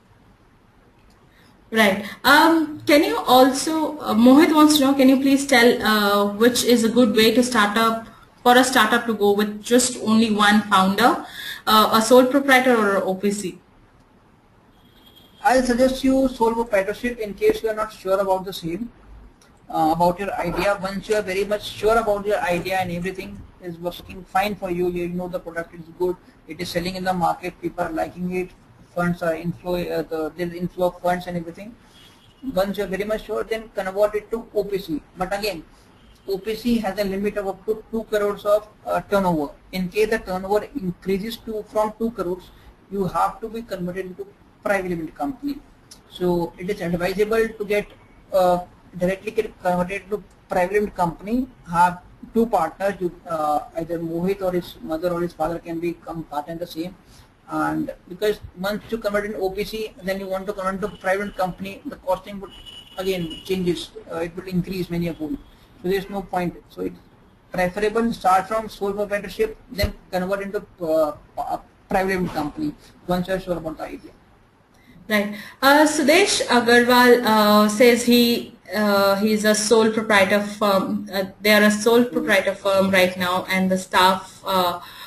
Right. Um, can you also, uh, Mohit wants to know, can you please tell uh, which is a good way to start up, for a startup to go with just only one founder, uh, a sole proprietor or O P C? I'll suggest you sole proprietorship in case you are not sure about the same, uh, about your idea. Once you are very much sure about your idea and everything is working fine for you, you know the product is good, it is selling in the market, people are liking it, funds are inflow, uh, the, there's inflow of funds and everything. Once you are very much sure, then convert it to O P C. But again, O P C has a limit of up to two crores of uh, turnover. In case the turnover increases to from two crores, you have to be converted into private limited company. So it is advisable to get uh, directly get converted to private limited company. Have two partners, you, uh, either Mohit or his mother or his father can become partner in the same. And because once you convert in O P C, then you want to convert to private company, the costing would again changes. Uh, it will increase many a fold. So there is no point. So it's preferable start from sole proprietorship, then convert into uh, private limited company once you are sure about the idea. Right. Uh, Sudesh Agarwal uh, says he uh, he's a sole proprietor firm. Uh, they are a sole proprietor firm right now, and the staff uh,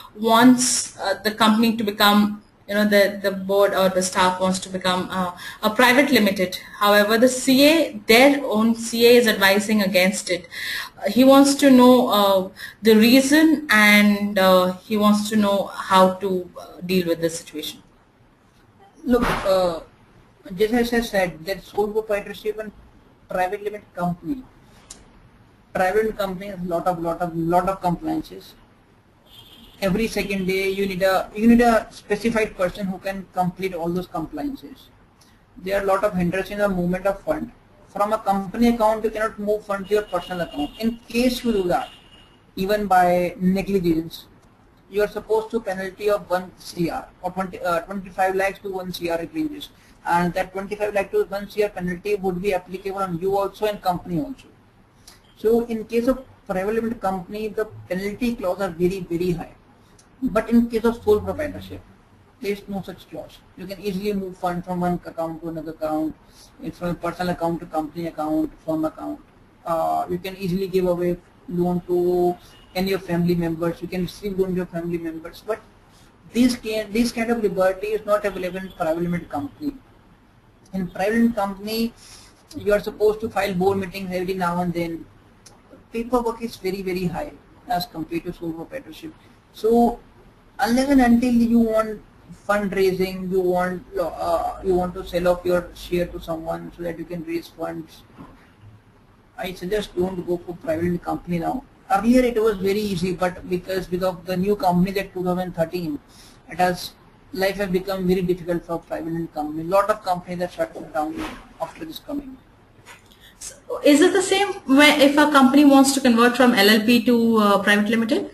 wants uh, the company to become, you know, the, the board or the staff wants to become uh, a private limited. However, the C A, their own C A is advising against it. Uh, he wants to know uh, the reason, and uh, he wants to know how to uh, deal with this situation. Look, uh, just as I said, that sole proprietorship and private limited company. Private company has lot of lot of lot of compliances. Every second day, you need a you need a specified person who can complete all those compliances. There are a lot of hindrances in the movement of fund. From a company account, you cannot move funds to your personal account. In case you do that, even by negligence, you are supposed to penalty of one C R or twenty, uh, twenty-five lakhs to one C R it ranges, and that twenty-five lakh to one C R penalty would be applicable on you also and company also. So in case of private limited company, the penalty clause are very very high. But in case of sole proprietorship, there is no such clause. You can easily move funds from one account to another account, it's from personal account to company account, firm account. Uh, you can easily give away loan to any of family members. You can receive loan to your family members. But this can this kind of liberty is not available in private limited company. In private limited company, you are supposed to file board meetings every now and then. Paperwork is very very high as compared to sole proprietorship. So unless and until you want fundraising, you want uh, you want to sell off your share to someone so that you can raise funds, I suggest don't go for private company now. Earlier it was very easy, but because because of the new company that two thousand thirteen, it has life has become very difficult for private company. Lot of companies are shut down after this coming. So is it the same where if a company wants to convert from L L P to uh, private limited?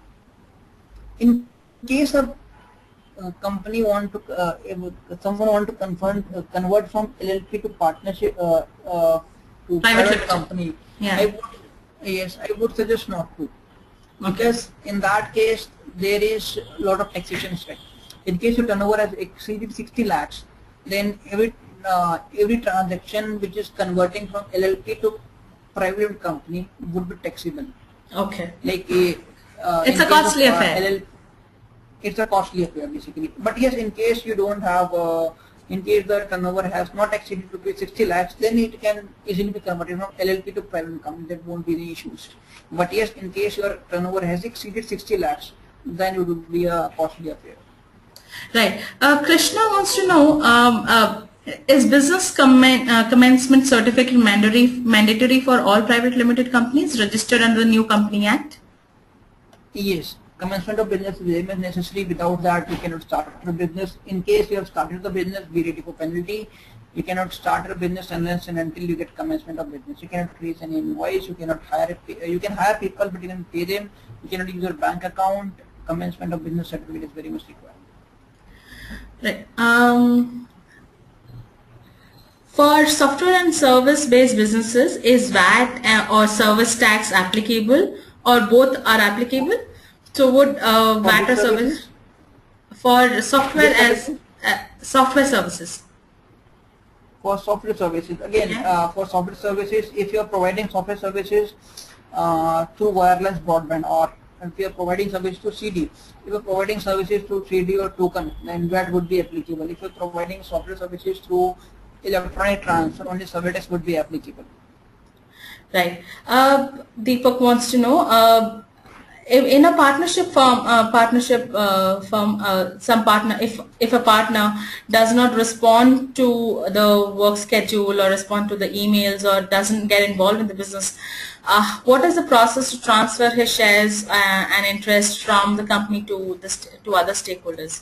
In case of uh, company want to, uh, if someone want to convert, uh, convert from L L P to partnership uh, uh, to Private private limited. company, Yeah. I would, yes, I would suggest not to, Okay. because in that case there is a lot of taxation effect. In case your turnover has exceeded sixty lakhs, then every uh, every transaction which is converting from L L P to private company would be taxable. Okay. Like a uh, It's in a case of, costly uh, affair. L L P, it's a costly affair basically. But yes, in case you don't have, uh, in case the turnover has not exceeded to sixty lakhs, then it can easily be converted from L L P to private company. That won't be any issues. But yes, in case your turnover has exceeded sixty lakhs, then it would be a costly affair. Right. Uh, Krishna wants to know, um, uh, is business commen uh, commencement certificate mandatory, mandatory for all private limited companies registered under the new Company Act? Yes, commencement of business is very much necessary. Without that, you cannot start a business. In case you have started the business, be ready for penalty. You cannot start a business unless and until you get commencement of business. You cannot create any invoice. You cannot hire. You can hire people, but you can pay them. You cannot use your bank account. Commencement of business certificate is very much required. Right. Um, for software and service-based businesses, is V A T uh, or service tax applicable, or both are applicable? So would uh, V A T or service for software as uh, software services? For software services, again, Yeah. uh, for software services, if you are providing software services uh, through wireless broadband, or if you are providing services to C D, if you are providing services to C D or token, then that would be applicable. If you are providing software services through electronic transfer, only service tax would be applicable. Right. Uh, Deepak wants to know, uh, if in a partnership firm, uh, partnership uh, firm, uh, some partner, if if a partner does not respond to the work schedule or respond to the emails or doesn't get involved in the business, uh, what is the process to transfer his shares uh, and interest from the company to the st to other stakeholders?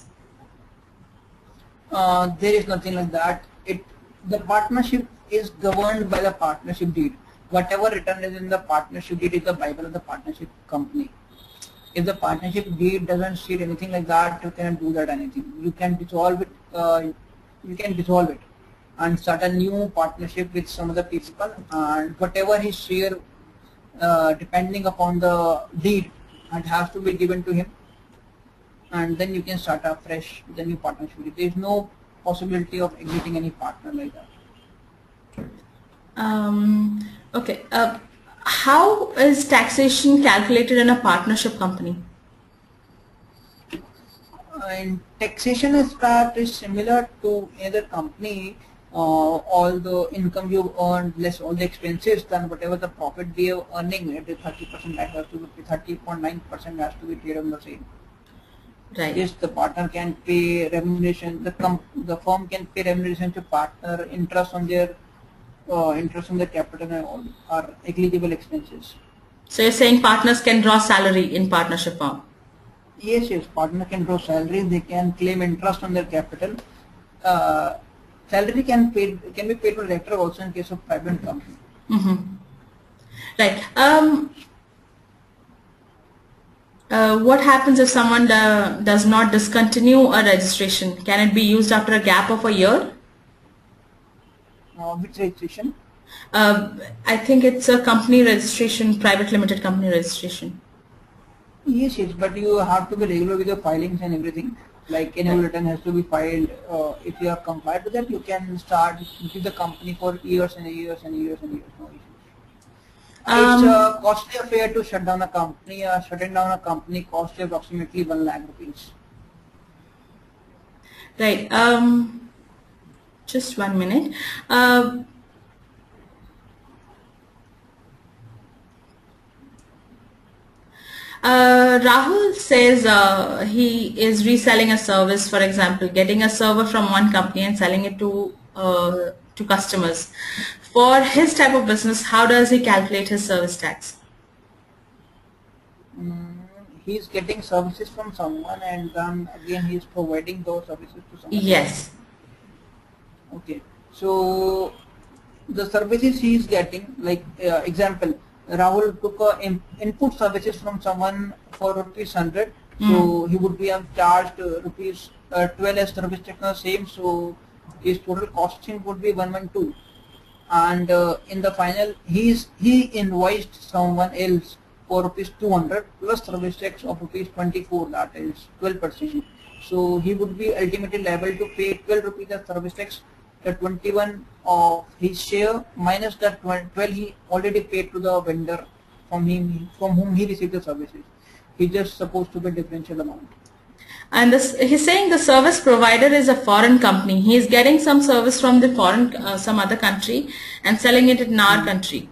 Uh, there is nothing like that. It the partnership is governed by the partnership deed. Whatever written is in the partnership deed is the Bible of the partnership company. If the partnership deed doesn't state anything like that, you cannot do that anything. You can dissolve it. Uh, you can dissolve it and start a new partnership with some other people, and whatever his share, uh, depending upon the deed, it has to be given to him, and then you can start afresh with a new partnership. There is no possibility of exiting any partner like that. Um, okay. Uh, how is taxation calculated in a partnership company? and taxation aspect is similar to any other company. Uh, all the income you earn less all the expenses, then whatever the profit we are earning, it is thirty percent that has to be thirty point nine percent has to be paid on the same. Right. Yes, the partner can pay remuneration. The com the firm can pay remuneration to partner, interest on their uh, interest on their capital and all are negligible expenses. So you're saying partners can draw salary in partnership firm? Yes, yes. Partner can draw salary. They can claim interest on their capital. Uh, salary can paid can be paid to director also in case of private company. Mm-hmm. Right. Um, uh, what happens if someone uh, does not discontinue a registration? Can it be used after a gap of a year? Uh, which registration? Uh, I think it's a company registration, private limited company registration. Yes, yes, but you have to be regular with your filings and everything. Like annual return has to be filed. Uh, if you are compliant with that, you can start with the company for years and years and years and years. No issues. Um, it's a costly affair to shut down a company. Uh, shutting down a company costs you approximately one lakh rupees. Right. Um, just one minute. Uh, Uh, Rahul says uh, he is reselling a service, for example, getting a server from one company and selling it to uh, to customers. For his type of business, how does he calculate his service tax? Mm, he's getting services from someone and then again he's providing those services to someone. Yes. Okay. So the services he is getting, like uh, example, Rahul took a in, input services from someone for rupees hundred, mm. so he would be have charged uh, rupees uh, twelve as service tax the same. So his total costing would be one one two, and uh, in the final he's he invoiced someone else for rupees two hundred plus service tax of rupees twenty four, that is twelve percent. So he would be ultimately liable to pay twelve rupees as service tax. The twenty-one of his share minus the twelve he already paid to the vendor from him from whom he received the services. He just supposed to pay differential amount. And this, he's saying the service provider is a foreign company. He is getting some service from the foreign uh, some other country and selling it in our mm. country.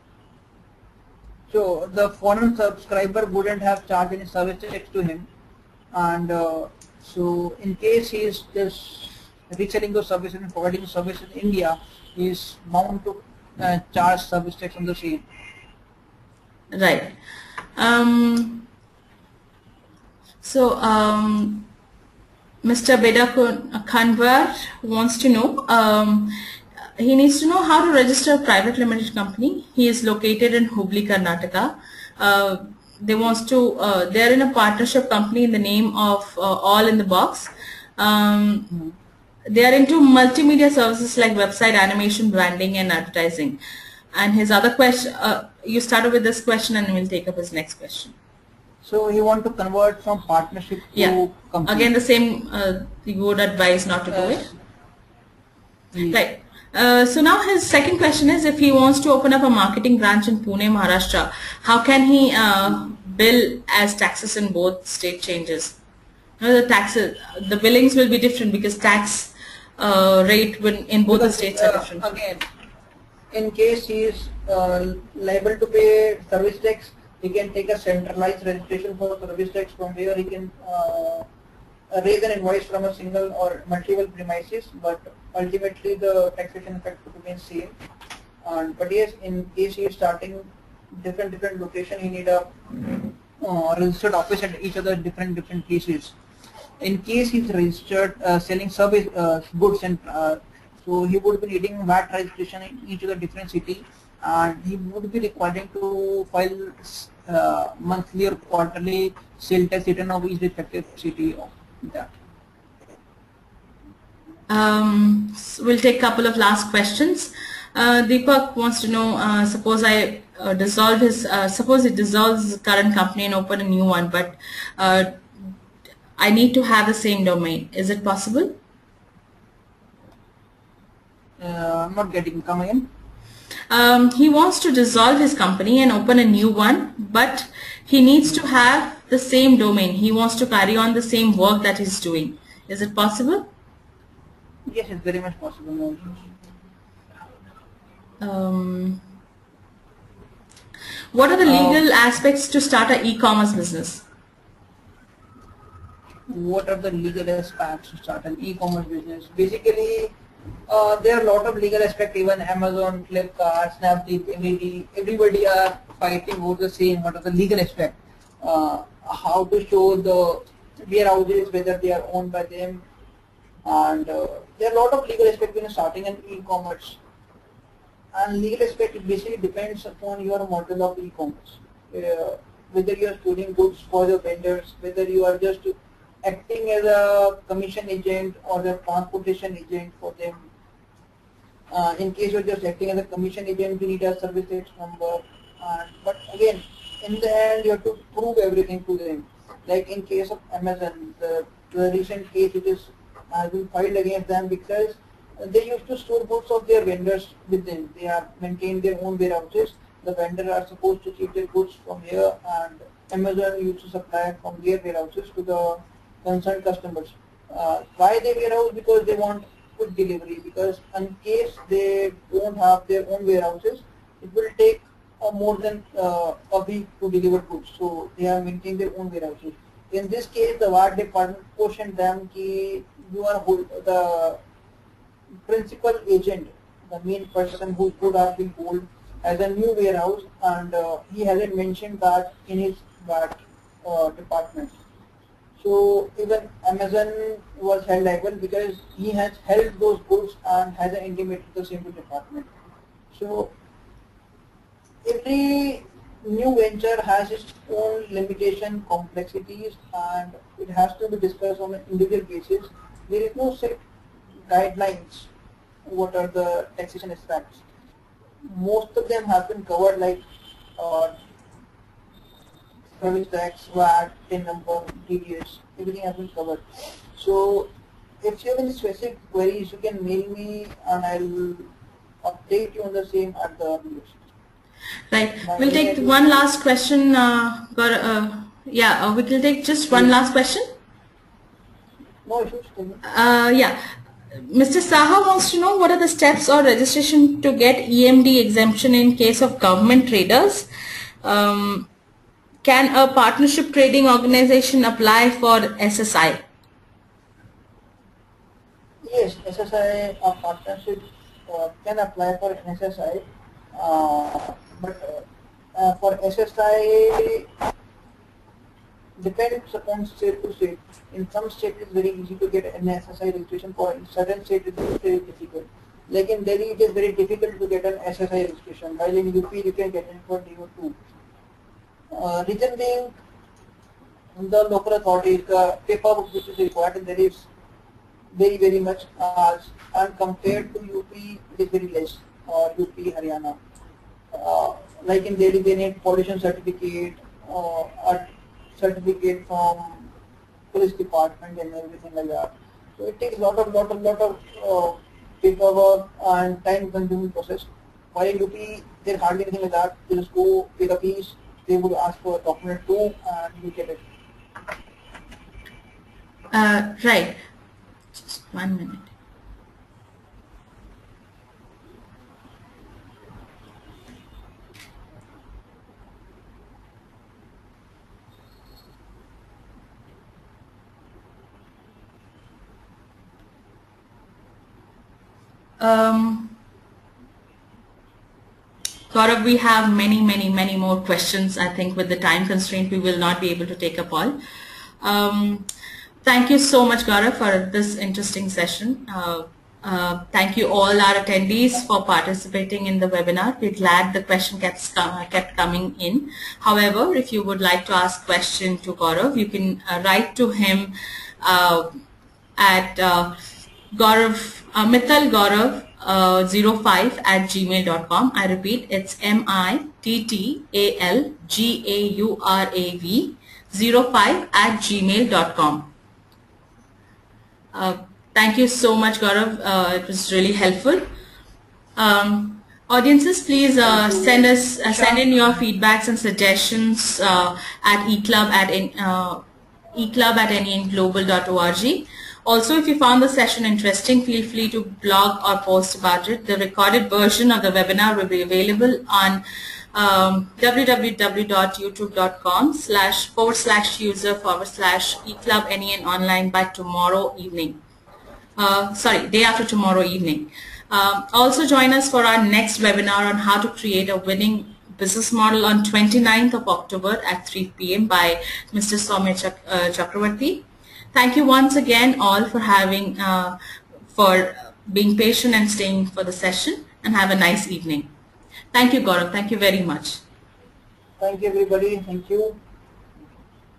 So the foreign subscriber wouldn't have charged any service tax to him, and uh, so in case he is just reselling those services and providing services in India, he is bound to uh, charge service tax on the same. Right. Um, so, um, Mister Beda Khanwar wants to know, um, he needs to know how to register a private limited company. He is located in Hubli, Karnataka. Uh, they wants to, uh, they're in a partnership company in the name of uh, All in the Box. Um, mm-hmm. They are into multimedia services like website animation, branding and advertising. And his other question, uh, you started with this question and we'll take up his next question. So he want to convert from partnership yeah. to company. Again the same, uh, you would advise not to do uh, it. Please. Right. Uh, so now his second question is, if he wants to open up a marketing branch in Pune, Maharashtra, how can he uh, bill as taxes in both state changes? You know, the taxes, the billings will be different because tax uh, rate when in both because, the states are uh, different. Again, in case he is uh, liable to pay service tax, he can take a centralized registration for service tax from where he can uh, raise an invoice from a single or multiple premises, but ultimately the taxation effect would remain same. And but yes, in case he is starting different different location, he need a uh, registered office at each other different different places. In case he's registered uh, selling service uh, goods and uh, so he would be needing V A T registration in each of the different city, and he would be requiring to file uh, monthly or quarterly sale tax return of each respective city of that. Um, so we'll take a couple of last questions. Uh, Deepak wants to know, uh, suppose I uh, dissolve his, uh, suppose he dissolves his current company and open a new one, but uh, I need to have the same domain. Is it possible? Uh, I'm not getting, come again. Um, he wants to dissolve his company and open a new one, but he needs to have the same domain. He wants to carry on the same work that he's doing. Is it possible? Yes, it's very much possible. No. Um, what are the legal uh, aspects to start an e-commerce business? What are the legal aspects to start an e-commerce business? Basically, uh, there are a lot of legal aspects. Even Amazon, Flipkart, Snapdeal, everybody, everybody are fighting over the same. What are the legal aspects? Uh, how to show the warehouses, whether they are owned by them, and uh, there are a lot of legal aspects when starting an e-commerce. And legal aspect, it basically depends upon your model of e-commerce. Uh, whether you are storing goods for the vendors, whether you are just acting as a commission agent or a transportation agent for them. Uh, in case you're just acting as a commission agent, you need a service tax number. And, but again, in the end, you have to prove everything to them. Like in case of Amazon, the, the recent case it is has been filed against them because they used to store goods of their vendors with them. They have maintained their own warehouses. The vendors are supposed to keep their goods from here, and Amazon used to supply from their warehouses to the concerned customers. Uh, why they warehouse? Because they want quick delivery. Because in case they don't have their own warehouses, it will take uh, more than uh, a week to deliver goods. So they have maintained their own warehouses. In this case, the W A R department cautioned them that you are the principal agent, the main person whose goods are being hold as a new warehouse, and uh, he hasn't mentioned that in his W A R uh, department. So even Amazon was held liable because he has held those goods and hasn't intimated the same to department. So every new venture has its own limitation, complexities, and it has to be discussed on an individual basis. There is no set guidelines. What are the taxation aspects? Most of them have been covered, like uh, service tax, V A T, T I N number, D D S, everything has been covered. So if you have any specific queries, you can mail me and I will update you on the same at the earliest. Right. We'll take one last question. Uh, got, uh, yeah, uh, we will take just one last question. No issues. Uh, yeah. Mister Saha wants to know what are the steps or registration to get E M D exemption in case of government traders. Um, can a partnership trading organization apply for S S I? Yes, S S I or partnership uh, can apply for S S I, uh, but uh, uh, for S S I depends upon state to state. In some states it's very easy to get an S S I registration, for in certain states it is very difficult. Like in Delhi it is very difficult to get an S S I registration, while in U P you can get it for D O two. Uh, reason being, the local authorities, the paperwork which is required there is very very much, uh, and compared to U P it is very less, or U P, Haryana. Uh, like in Delhi they need pollution certificate, uh, or certificate from police department and everything like that. So it takes a lot of lot of lot of uh, paperwork and time consuming process. While in U P there's hardly anything like that. You just go pay the fees, they would ask for a document too, and you get it. Uh, right. Just one minute. Um, Gaurav, we have many, many, many more questions. I think with the time constraint, we will not be able to take up all. Um, thank you so much, Gaurav, for this interesting session. Uh, uh, thank you all our attendees for participating in the webinar. We're glad the question kept, uh, kept coming in. However, if you would like to ask question to Gaurav, you can uh, write to him uh, at uh, Gaurav, uh, Mittal Gaurav uh, zero five at gmail dot com. I repeat, it's M I T T A L G A U R A V zero five at gmail dot com. Uh, thank you so much, Gaurav. Uh, it was really helpful. Um, Audiences, please uh, send us uh, send in your feedbacks and suggestions uh, at eclub at uh, eclub at n e n global dot org. Also, if you found the session interesting, feel free to blog or post about it. The recorded version of the webinar will be available on um, w w w dot youtube dot com slash forward slash user forward slash eclub nen online by tomorrow evening. Uh, sorry, day after tomorrow evening. Um, also join us for our next webinar on how to create a winning business model on twenty-ninth of October at three p m by Mister Soumya Chak uh, Chakravarti. Thank you once again all for having, uh, for being patient and staying for the session, and have a nice evening. Thank you, Gaurav. Thank you very much. Thank you, everybody. Thank you.